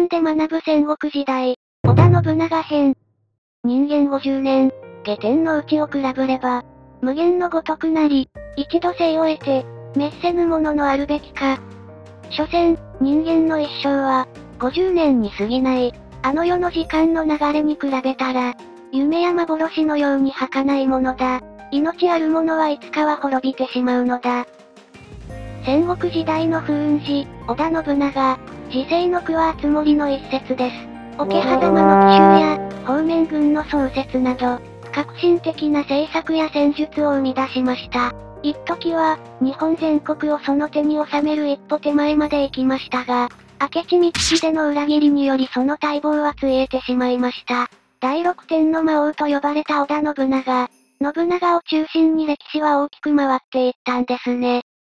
本で学ぶ戦国時代、織田信長編。人間50年、下天の内を比べれば、無限のごとくなり、一度生を得て、滅せぬもののあるべきか。所詮、人間の一生は、50年に過ぎない、あの世の時間の流れに比べたら、夢や幻のように儚いものだ。命あるものはいつかは滅びてしまうのだ。戦国時代の風雲児、織田信長、時世の句は熱盛の一節です。桶狭間の奇襲や、方面軍の創設など、革新的な政策や戦術を生み出しました。一時は、日本全国をその手に収める一歩手前まで行きましたが、明智光秀の裏切りによりその待望はついえてしまいました。第六天の魔王と呼ばれた織田信長。信長を中心に歴史は大きく回っていったんですね。